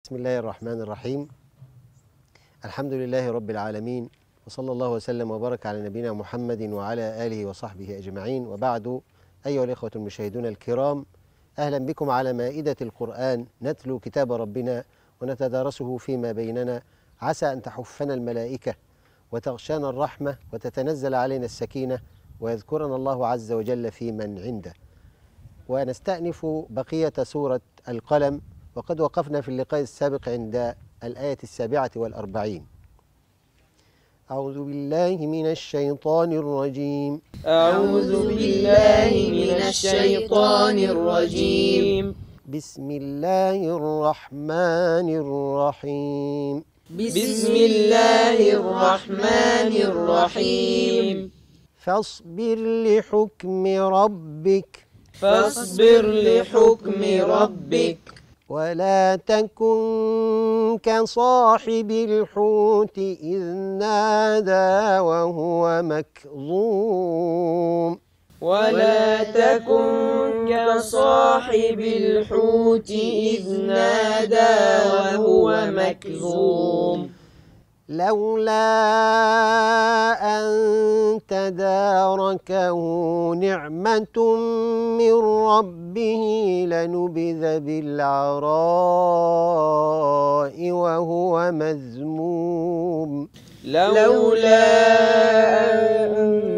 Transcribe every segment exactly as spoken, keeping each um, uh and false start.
بسم الله الرحمن الرحيم. الحمد لله رب العالمين، وصلى الله وسلم وبارك على نبينا محمد وعلى آله وصحبه أجمعين، وبعد. أيها الإخوة المشاهدون الكرام، أهلا بكم على مائدة القرآن، نتلو كتاب ربنا ونتدارسه فيما بيننا، عسى أن تحفنا الملائكة وتغشانا الرحمة وتتنزل علينا السكينة ويذكرنا الله عز وجل في من عنده. ونستأنف بقية سورة القلم، وقد وقفنا في اللقاء السابق عند الآية السابعة والأربعين. أعوذ بالله من الشيطان الرجيم. أعوذ بالله من الشيطان الرجيم. بسم الله الرحمن الرحيم. بسم الله الرحمن الرحيم. فاصبر لحكم ربك فاصبر لحكم ربك ولا تكن كصاحب الحوت إذ نادى وهو مكظوم ولا تكن كصاحب الحوت إذ نادى وهو مكظوم لولا أن تداركه نعمة من ربه لنبذ بالعراء وهو مذموم لولا أن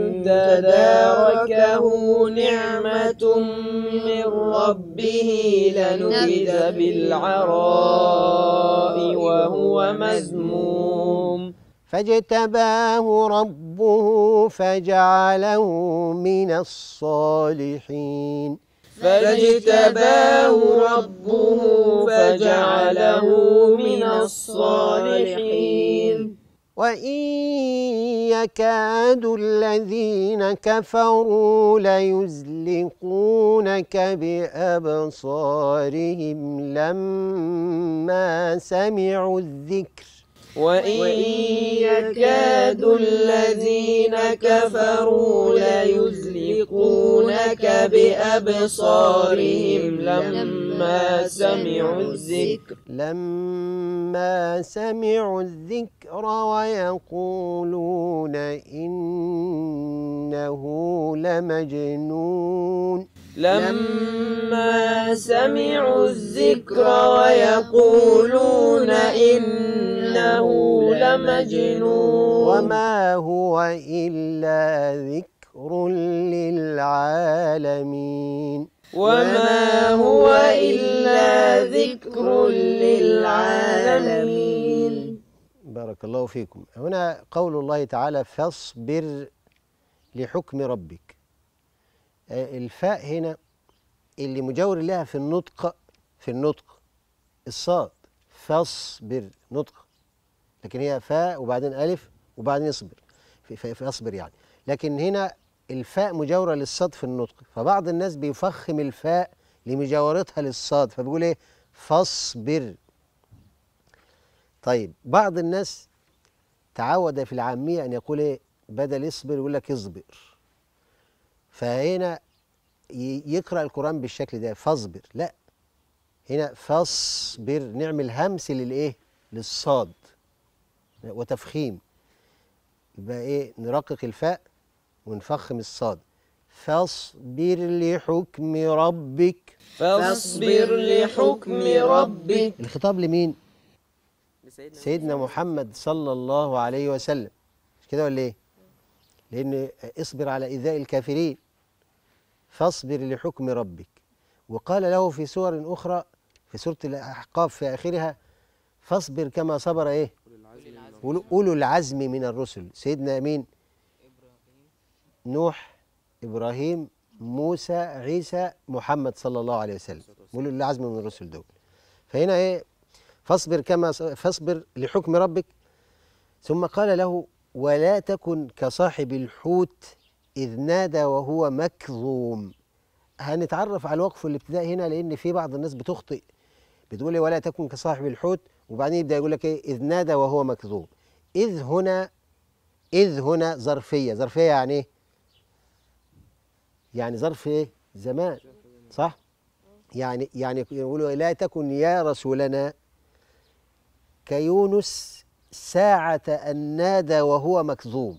تداركه نعمة من ربه لنبذ بالعراء وهو مذموم فاجتباه ربه فجعله من الصالحين فاجتباه ربه فجعله من الصالحين وإن يكاد الذين كفروا ليزلقونك بأبصارهم لما سمعوا الذكر وإن يكاد الذين كفروا ليزلقونك بأبصارهم لما سمعوا الذكر لما سمعوا الذكر ويقولون إنه لمجنون لما سمعوا الذكر ويقولون إنه لمجنون وما هو إلا ذكر للعالمين وما هو إلا ذكر للعالمين. بارك الله فيكم. هنا قول الله تعالى فاصبر لحكم ربك. الفاء هنا اللي مجاور لها في النطق في النطق الصاد، فاصبر نطق، لكن هي فاء وبعدين ألف وبعدين اصبر، فاصبر يعني. لكن هنا الفاء مجاورة للصاد في النطق، فبعض الناس بيفخم الفاء لمجاورتها للصاد فبيقول ايه فاصبر. طيب بعض الناس تعود في العامية أن يقول ايه بدل اصبر يقول لك اصبر، فهنا يقرأ القرآن بالشكل ده فاصبر، لا، هنا فاصبر نعمل همس للايه للصاد وتفخيم، يبقى ايه نرقق الفاء ونفخم الصاد. فاصبر لحكم ربك فاصبر لحكم ربك. الخطاب لمين؟ سيدنا محمد صلى الله عليه وسلم، مش كده ولا ايه؟ لأن اصبر على إيذاء الكافرين، فاصبر لحكم ربك. وقال له في سور أخرى في سورة الأحقاف في آخرها فاصبر كما صبر ايه؟ أولو العزم من الرسل. سيدنا مين؟ نوح، إبراهيم، موسى، عيسى، محمد صلى الله عليه وسلم، أولو العزم من الرسل دول. فهنا ايه فاصبر كما فاصبر لحكم ربك. ثم قال له ولا تكن كصاحب الحوت إذ نادى وهو مكظوم. هنتعرف على الوقف والابتداء هنا، لأن في بعض الناس بتخطئ بتقول ولا تكن كصاحب الحوت وبعدين يبدأ يقول لك ايه إذ نادى وهو مكظوم. إذ هنا إذ هنا ظرفية. ظرفية يعني ايه؟ يعني ظرف ايه؟ زمان، صح؟ يعني يعني يقولوا لا تكن يا رسولنا كيونس ساعة أن نادى وهو مكظوم.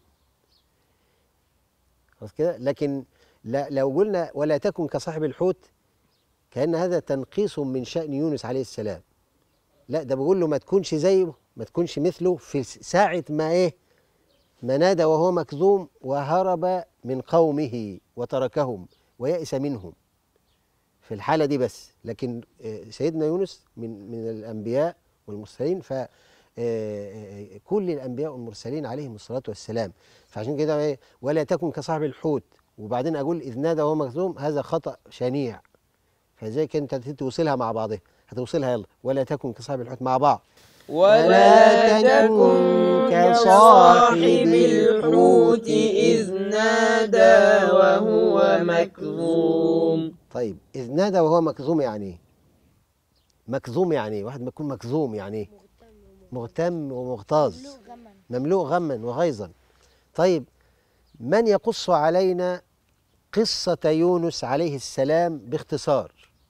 خلاص كده. لكن لا لو قلنا ولا تكن كصاحب الحوت كأن هذا تنقيص من شأن يونس عليه السلام. لا، ده بيقول له ما تكونش زيه، ما تكونش مثله في ساعة ما إيه؟ ما نادى وهو مكظوم وهرب من قومه وتركهم ويأس منهم في الحالة دي بس. لكن سيدنا يونس من من الأنبياء والمرسلين، ف كل الأنبياء والمرسلين عليهم الصلاة والسلام. فعشان كده إيه؟ ولا تكن كصاحب الحوت، وبعدين أقول إذ نادى وهو مكظوم، هذا خطأ شنيع. فزيك أنت توصلها مع بعضها، هتوصلها يلا ولا تكن كصاحب الحوت مع بعض. ولا تكن كصاحب الحوت إذ نادى وهو مكظوم. طيب إذ نادى وهو مكظوم يعني إيه؟ مكظوم يعني إيه؟ واحد ما يكون مكظوم يعني إيه؟ مغتم ومغتاظ، مملوء غما وغيظا. طيب من يقص علينا قصة يونس عليه السلام باختصار؟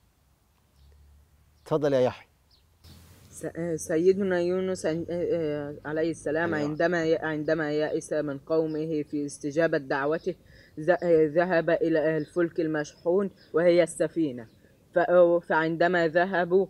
تفضل يا يحيى. سيدنا يونس عليه السلام عندما عندما يأس من قومه في استجابة دعوته ذهب إلى الفلك المشحون وهي السفينة. فعندما ذهبوا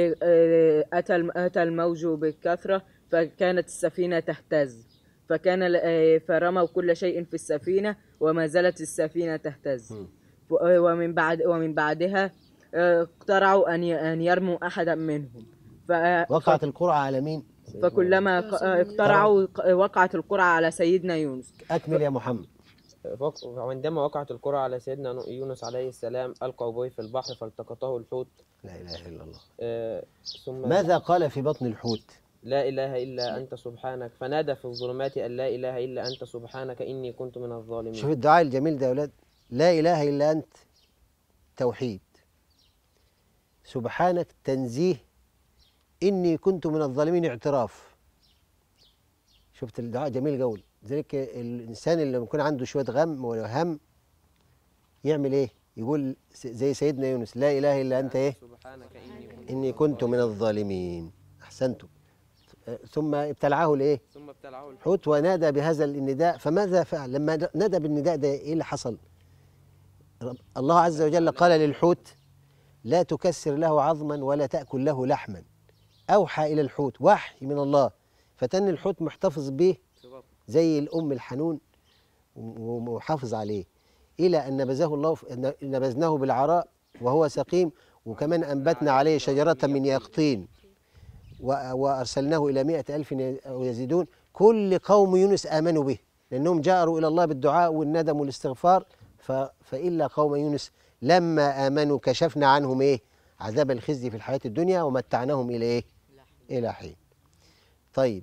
أتى الموج بكثرة فكانت السفينة تهتز، فكان فرموا كل شيء في السفينة وما زالت السفينة تهتز. ومن بعد ومن بعدها اقترعوا أن أن يرموا أحدا منهم. وقعت القرعة على مين؟ فكلما اقترعوا وقعت القرعة على سيدنا يونس. أكمل يا محمد. وعندما وقعت القرعة على سيدنا يونس عليه السلام ألقوا به في البحر فالتقطه الحوت. لا إله إلا الله. آه ثم ماذا قال في بطن الحوت؟ لا إله إلا أنت سبحانك، فنادى في الظلمات أن لا إله إلا أنت سبحانك إني كنت من الظالمين. شوف الدعاء الجميل ده يا أولاد. لا إله إلا أنت توحيد، سبحانك تنزيه، إني كنت من الظالمين اعتراف. شفت الدعاء جميل قوي. ذلك الإنسان اللي يكون عنده شوية غم ولا هم يعمل إيه؟ يقول زي سيدنا يونس لا إله إلا أنت إيه؟ سبحانك إني كنت من الظالمين. أحسنتم. ثم ابتلعه الإيه؟ ثم ابتلعه الحوت ونادى بهذا النداء. فماذا فعل لما نادى بالنداء ده؟ إيه اللي حصل؟ الله عز وجل قال للحوت لا تكسر له عظما ولا تأكل له لحما. أوحى إلى الحوت وحي من الله، فتن الحوت محتفظ به زي الأم الحنون ومحافظ عليه إلى أن نبذه الله نبذناه بالعراء وهو سقيم. وكمان أنبتنا عليه شجرة من يقطين وأرسلناه إلى مائة ألف ويزيدون. كل قوم يونس آمنوا به لأنهم جاروا إلى الله بالدعاء والندم والاستغفار. فإلا قوم يونس لما آمنوا كشفنا عنهم إيه؟ عذاب الخزي في الحياة الدنيا ومتعناهم إلى إيه؟ إلى حين. طيب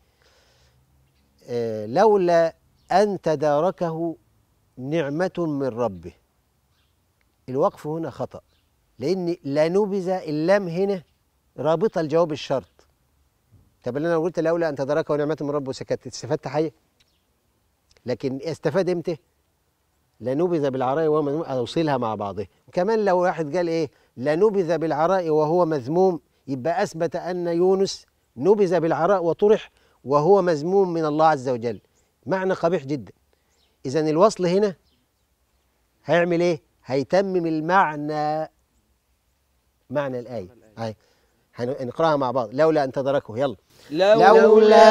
آه لولا أن تداركه نعمة من ربه. الوقف هنا خطأ، لأن لا نبذ اللام هنا رابطة الجواب الشرط. طب اللي أنا قلت لولا أن تداركه نعمة من ربه سكت، استفدت حاجة؟ لكن استفاد إمتى؟ لا نبذ بالعراء وهو مذموم، أوصلها مع بعضها. كمان لو واحد قال إيه؟ لا نبذ بالعراء وهو مذموم، يبقى أثبت أن يونس نبذ بالعراء وطرح وهو مذموم من الله عز وجل. معنى قبيح جدا. إذن الوصل هنا هيعمل إيه؟ هيتمم المعنى، معنى الآية. هاي هنقرأها مع بعض. لولا أن تدركه. يلا. لولا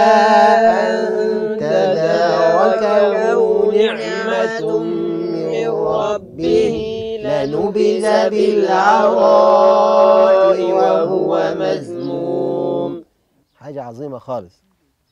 أن تداركه نعمة من ربه لنبذ بالعراء وهو مذموم. حاجة عظيمة خالص.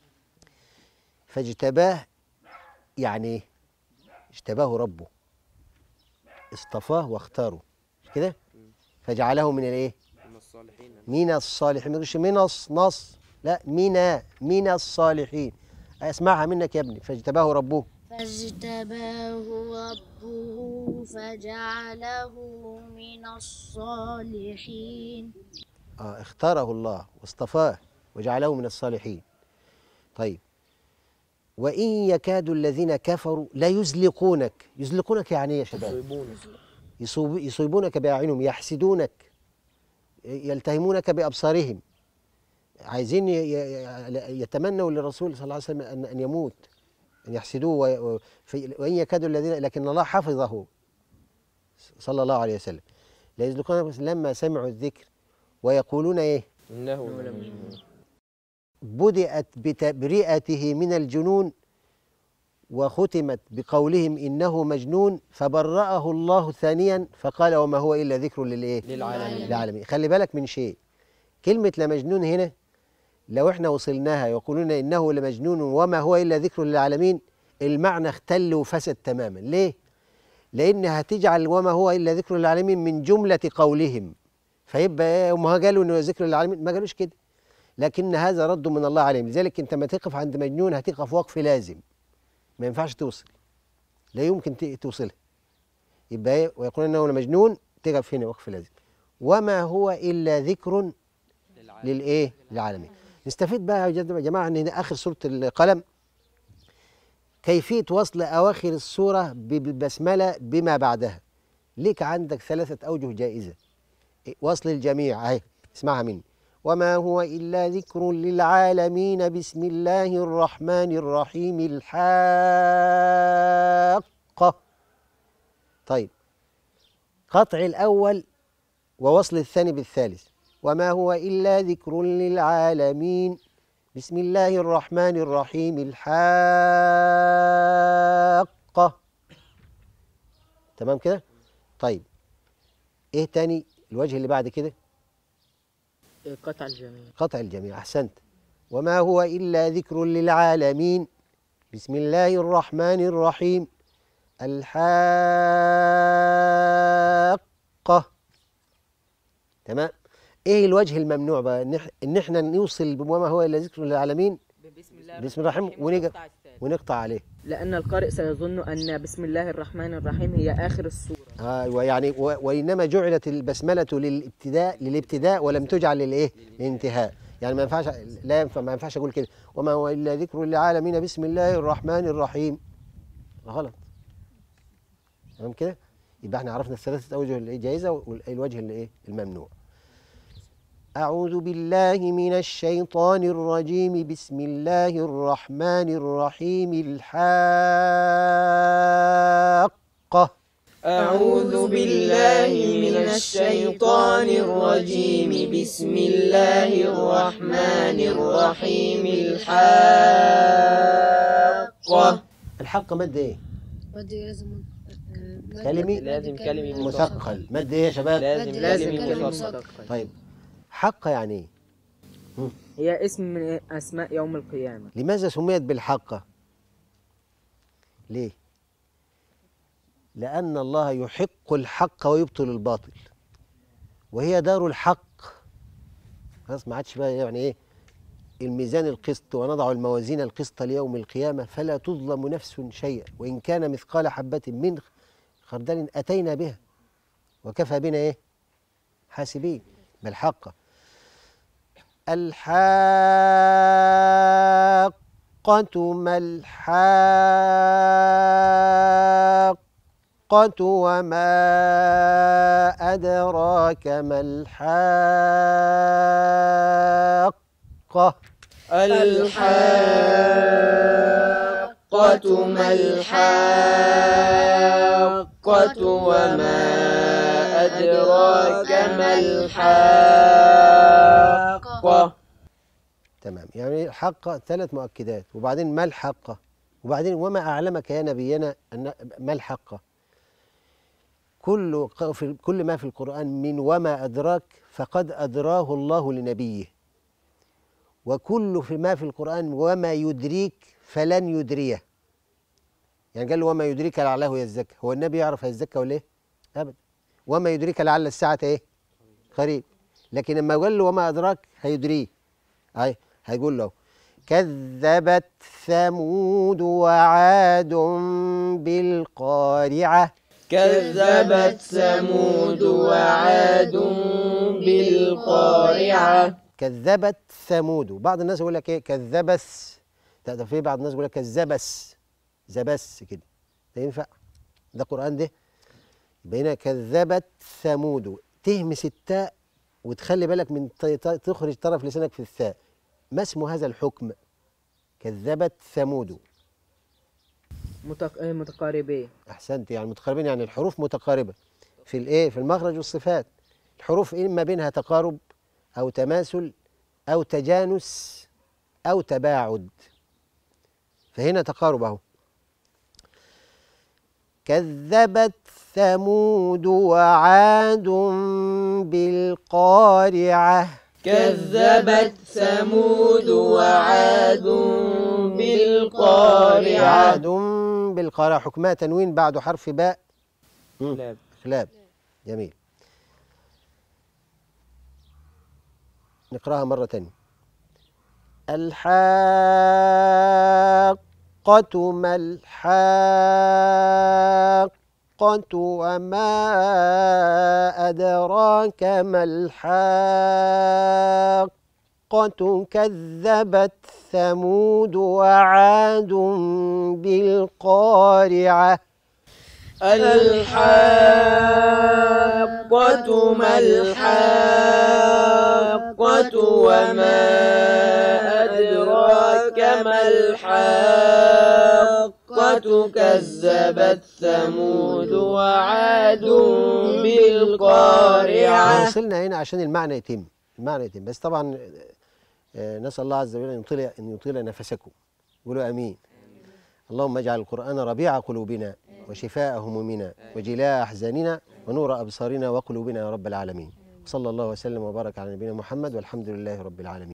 فاجتباه يعني ايه؟ اجتباه ربه، اصطفاه واختاره كده، فجعله من الايه؟ من الصالحين. من الصالحين. ما تقولش من النص، لا، من من الصالحين. اسمعها منك يا ابني. فاجتباه ربه فاجتباه ربه فجعله من الصالحين. آه اختاره الله واصطفاه وجعله من الصالحين. طيب وإن يكاد الذين كفروا لا يزلقونك. يزلقونك يعني ايه يا شباب؟ يصوب يصيبونك بأعينهم، يحسدونك، يلتهمونك بأبصارهم، عايزين ي- ي- يتمنوا للرسول صلى الله عليه وسلم ان ان يموت، ان يحسدوه و- و- في- وان يكادوا الذين، لكن الله حفظه صلى الله عليه وسلم. لا يزلقون لما سمعوا الذكر ويقولون ايه؟ إنه لمجنون. بدأت بتبرئته من الجنون وختمت بقولهم إنه مجنون، فبرأه الله ثانيا فقال وما هو إلا ذكر للإيه؟ للعالمين. للعالمين. خلي بالك من شيء، كلمة لمجنون هنا لو احنا وصلناها يقولون إنه لمجنون وما هو إلا ذكر للعالمين، المعنى اختل وفسد تماما. ليه؟ لأن هتجعل وما هو إلا ذكر للعالمين من جملة قولهم، فيبقى ايه؟ هم قالوا إنه ذكر للعالمين، ما قالوش كده، لكن هذا رد من الله عليهم. لذلك انت ما تقف عند مجنون هتقف وقف لازم، ما ينفعش توصل، لا يمكن ت- توصلها. يبقى ايه؟ ويقولون انه لمجنون، تقف هنا وقف لازم. وما هو الا ذكر للايه؟ للعالمين. نستفيد بقى يا جماعه ان هنا اخر سوره القلم كيفيه وصل اواخر السوره بالبسمله بما بعدها. ليك عندك ثلاثه اوجه جائزه. وصل الجميع اهي، اسمعها مني. وما هو إلا ذكر للعالمين بسم الله الرحمن الرحيم الحاقة. طيب، قطع الأول ووصل الثاني بالثالث. وما هو إلا ذكر للعالمين بسم الله الرحمن الرحيم الحاقة. تمام كده؟ طيب، إيه تاني الوجه اللي بعد كده؟ قطع الجميع. قطع الجميع، أحسنت. وما هو إلا ذكر للعالمين بسم الله الرحمن الرحيم الحاقة. تمام. إيه الوجه الممنوع بقى؟ إن إح- إن إحنا نوصل وما هو إلا ذكر للعالمين بسم الله بسم الله الرحمن ونج- ونقطع عليه. لأن القارئ سيظن أن بسم الله الرحمن الرحيم هي آخر السورة. آه يعني و- وإنما جعلت البسملة للابتداء للابتداء ولم تجعل للإيه؟ للانتهاء. يعني ما ينفعش، لا ينفع، ما ينفعش أقول كده وما هو إلا ذكر للعالمين بسم الله الرحمن الرحيم، غلط. تمام كده؟ يبقى احنا عرفنا الثلاثة أوجه الجائزة والوجه الإيه؟ الممنوع. أعوذ بالله من الشيطان الرجيم بسم الله الرحمن الرحيم الحاقة. أعوذ بالله من الشيطان الرجيم بسم الله الرحمن الرحيم الحاقة. الحق مد إيه؟ مد لازم كلمي لازم كلمة مثقل. مد إيه يا شباب؟ لازم لازم كلمة كلمة مثقل. مثقل. طيب، حق يعني إيه؟ هي اسم من أسماء يوم القيامة. لماذا سميت بالحقة؟ ليه؟ لأن الله يحق الحق ويبطل الباطل، وهي دار الحق. خلاص ما عادش بقى يعني إيه؟ الميزان القسط، ونضع الموازين القسط ليوم القيامة فلا تظلم نفس شيئا وإن كان مثقال حبة من خردل أتينا بها وكفى بنا إيه؟ حاسبين. بالحقة. الحاقة ما الحاقة وما أدراك ما الحاقة. الحاقة ما الحاقة وما أدراك ما الحاقة. تمام. يعني الحقة ثلاث مؤكدات، وبعدين ما الحقة، وبعدين وما أعلمك يا نبينا أن ما الحقة. كل في كل ما في القرآن من وما أدراك فقد أدراه الله لنبيه، وكل في ما في القرآن وما يدريك فلن يدريه. يعني قال له وما يدريك لعله يزكى، هو النبي يعرف يزكى ولا ايه؟ أبدا. وما يدريك لعل الساعة ايه؟ قريب. لكن لما قال له وما أدراك هيدريه. أي هيقول له كذبت ثمود وعاد بالقارعة. كذبت ثمود وعاد بالقارعة. كذبت ثمود. بعض الناس يقول لك ايه؟ كذبس. ده في بعض الناس يقول لك كذبس، زبس كده. ده ينفع؟ ده قرآن ده؟ يبقى هنا كذبت ثمود، تهمس التاء وتخلي بالك من ت- ت- تخرج طرف لسانك في الثاء. ما اسم هذا الحكم؟ كذبت ثمود. متق... متقاربين. أحسنت، يعني متقاربين، يعني الحروف متقاربة في الإيه؟ في المخرج والصفات. الحروف إما بينها تقارب أو تماثل أو تجانس أو تباعد، فهنا تقارب أهو. كذبت ثمود وعاد بالقارعة. كذبت ثمود وعاد بالقارعة. وعاد بالقارعة، حكمها تنوين بعد حرف باء. مم. خلاب. خلاب، جميل. نقراها مرة تانية. الحاقة ما الحاقة وما أدراك ما الحاقة. كذبت ثمود وعاد بالقارعة. الحاقة ما الحاقة وما أدراك ما الحاقة. كذبت ثمود وعاد بالقارعة. وصلنا هنا عشان المعنى يتم، المعنى يتم، بس طبعا آه، نسأل الله عز وجل أن يطيل أن يطيل نفسكم. قولوا آمين. اللهم اجعل القرآن ربيع قلوبنا وشفاء همومنا وجلاء أحزاننا ونور أبصارنا وقلوبنا يا رب العالمين. صلى الله وسلم وبارك على نبينا محمد والحمد لله رب العالمين.